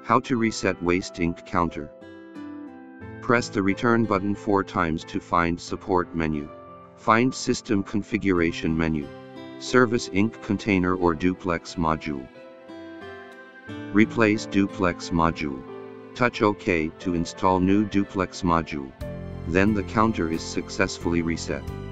How to reset waste ink counter. Press the return button 4 times to find support menu. Find system configuration menu. Service ink container or duplex module. Replace duplex module. Touch OK to install new duplex module. Then the counter is successfully reset.